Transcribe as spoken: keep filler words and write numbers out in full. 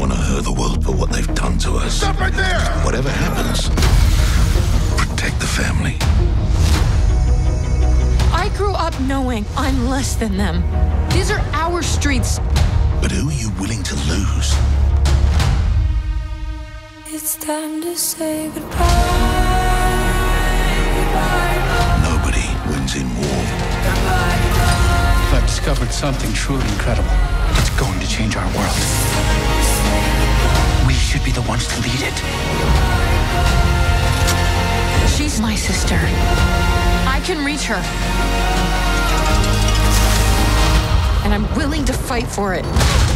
want to hurt the world for what they've done to us. Stop right there! Whatever happens, protect the family. I grew up knowing I'm less than them. These are our streets. But who are you willing to lose? It's time to say goodbye. Goodbye. Nobody wins in war. Goodbye. Goodbye. I've discovered something truly incredible. It's going to change our world. We should be the ones to lead it. She's my sister. I can reach her. And I'm willing to fight for it.